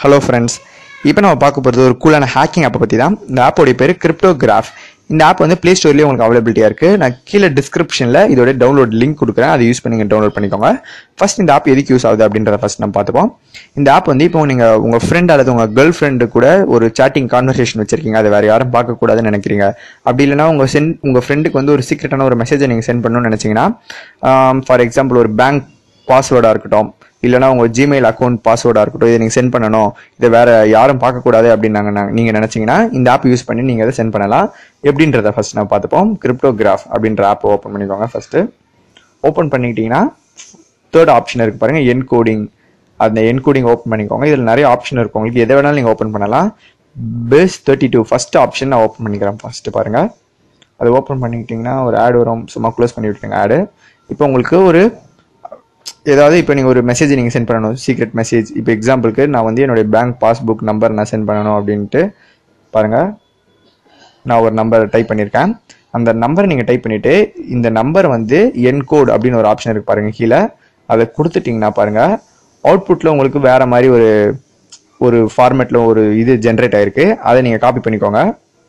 Hello friends, இப்போ நம்ம பார்க்க போகிறது ஒரு கூலான ஹேக்கிங் ஆப்பை பற்றி தான். இந்த ஆப்போடைய பேர் கிரிப்டோகிராஃப். இந்த ஆப் வந்து ப்ளே ஸ்டோர்லேயே உங்களுக்கு அவைலபிலிட்டியாக இருக்குது. நான் கீழே டிஸ்கிரிப்ஷனில் இதோட டவுன்லோட் லிங்க் கொடுக்குறேன், அதை யூஸ் பண்ணி நீங்கள் டவுன்லோட் பண்ணிக்கோங்க. ஃபர்ஸ்ட் இந்த ஆப் எதுக்கு யூஸ் ஆகுது அப்படின்றத ஃபர்ஸ்ட் நம்ம பார்த்துப்போம். இந்த ஆப் வந்து இப்போ நீங்கள் உங்கள் ஃப்ரெண்ட் அல்லது உங்கள் கேர்ள் ஃப்ரெண்டு கூட ஒரு சாட்டிங் கான்வர்சேஷன் வச்சிருக்கீங்க, அதை வேறு யாரும் பார்க்கக்கூடாதுன்னு நினைக்கிறீங்க. அப்படி இல்லைனா உங்கள் ஃப்ரெண்டுக்கு வந்து ஒரு சீக்ரெட்டான ஒரு மெசேஜை நீங்கள் சென்ட் பண்ணணும்னு நினச்சிங்கன்னா, ஃபார் எக்ஸாம்பிள் ஒரு பேங்க் பாஸ்வேர்டாக இருக்கட்டும், இல்லைனா உங்கள் ஜிமெயில் அக்கௌண்ட் பாஸ்வேர்டாக இருக்கட்டும், இதை நீங்கள் சென்ட் பண்ணணும், இதை வேறு யாரும் பார்க்கக்கூடாது அப்படின்னு நீங்கள் நினச்சிங்கன்னா இந்த ஆப் யூஸ் பண்ணி நீங்கள் அதை சென்ட் பண்ணலாம். எப்படின்றத ஃபஸ்ட் நான் பார்த்துப்போம். கிரிப்டோகிராஃப் அப்படின்ற ஆப்பை ஓப்பன் பண்ணிக்கோங்க. ஃபஸ்ட்டு ஓப்பன் பண்ணிக்கிட்டிங்கன்னா தேர்ட் ஆப்ஷன் இருக்குது பாருங்கள், என்கோடிங். அந்த என்கோடிங் ஓப்பன் பண்ணிக்கோங்க. இதில் நிறைய ஆப்ஷன் இருக்கும், உங்களுக்கு எதை வேணாலும் நீங்கள் ஓப்பன் பண்ணலாம். பேஸ் 32 ஃபஸ்ட் ஆப்ஷன் நான் ஓப்பன் பண்ணிக்கிறேன். ஃபஸ்ட்டு பாருங்கள், அது ஓப்பன் பண்ணிக்கிட்டிங்கன்னா ஒரு ஆடு வரும், சும்மா க்ளோஸ் பண்ணி விட்டுருங்க ஆடு. இப்போ உங்களுக்கு ஒரு ஏதாவது இப்போ நீங்கள் ஒரு மெசேஜ் நீங்கள் சென்ட் பண்ணணும், சீக்ரெட் மெசேஜ். இப்போ எக்ஸாம்பிளுக்கு நான் வந்து என்னுடைய பேங்க் பாஸ்புக் நம்பர் நான் சென்ட் பண்ணணும் அப்படின்ட்டு பாருங்கள், நான் ஒரு நம்பர் டைப் பண்ணியிருக்கேன். அந்த நம்பரை நீங்கள் டைப் பண்ணிவிட்டு இந்த நம்பர் வந்து என்கோட் அப்படின்னு ஒரு ஆப்ஷன் இருக்குது பாருங்கள் கீழே, அதை கொடுத்துட்டிங்கன்னா பாருங்கள் அவுட்புட்டில் உங்களுக்கு வேறு மாதிரி ஒரு ஃபார்மேட்டில் ஒரு இது ஜென்ரேட் ஆகிருக்கு. அதை நீங்கள் காப்பி பண்ணிக்கோங்க.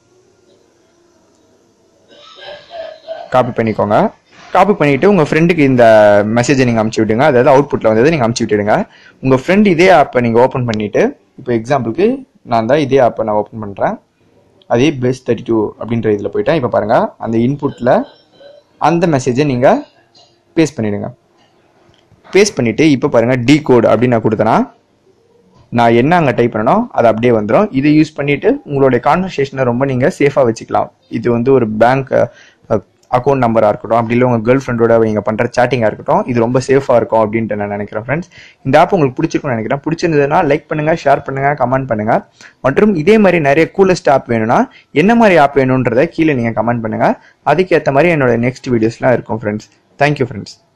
காப்பி பண்ணிவிட்டு உங்கள் ஃப்ரெண்டுக்கு இந்த மெசேஜை நீங்கள் அமுச்சு விட்டுங்க. அதாவது அவுட்புட்டில் வந்ததை நீங்கள் அமுச்சு விட்டுடுங்க. உங்கள் ஃப்ரெண்ட் இதே ஆப்பை நீங்கள் ஓப்பன் பண்ணிவிட்டு, இப்போ எக்ஸாம்பிளுக்கு நான் தான் இதே ஆப்பை நான் ஓப்பன் பண்ணுறேன், அதே பேஸ் 32 அப்படின்ற இதில் போயிட்டேன். இப்போ பாருங்கள், அந்த இன்புட்டில் அந்த மெசேஜை நீங்கள் பேஸ்ட் பண்ணிவிடுங்க. பேஸ்ட் பண்ணிவிட்டு இப்போ பாருங்கள் டி கோட் அப்படின்னு நான் கொடுத்தேன்னா நான் என்ன அங்கே டைப் பண்ணணும் அது அப்படியே வந்துடும். இதை யூஸ் பண்ணிவிட்டு உங்களுடைய கான்வர்சேஷனை ரொம்ப நீங்கள் சேஃபாக வச்சுக்கலாம். இது வந்து ஒரு பேங்க் அக்கௌண்ட் நம்பராக இருக்கட்டும், அப்படி இல்லை உங்கள் கேர்ள் ஃப்ரெண்டோட நீங்கள் பண்ணுற சேட்டிங்காக இருக்கட்டும், இது ரொம்ப சேஃபாக இருக்கும் அப்படின்ட்டு நான் நினைக்கிறேன். ஃப்ரெண்ட்ஸ், இந்த ஆப் உங்களுக்கு பிடிச்சிருக்கும்னு நினைக்கிறேன். பிடிச்சிருந்ததுன்னா லைக் பண்ணுங்கள், ஷேர் பண்ணுங்கள், கமெண்ட் பண்ணுங்கள். மற்றும் இதே மாதிரி நிறைய கூலஸ்ட் ஆப் வேணும்னா என்ன மாதிரி ஆப் வேணுன்றதை கீழே நீங்கள் கமெண்ட் பண்ணுங்கள். அதுக்கேற்ற மாதிரி என்னோட நெக்ஸ்ட் வீடியோஸ்லாம் இருக்கும் ஃப்ரெண்ட்ஸ். Thank you friends.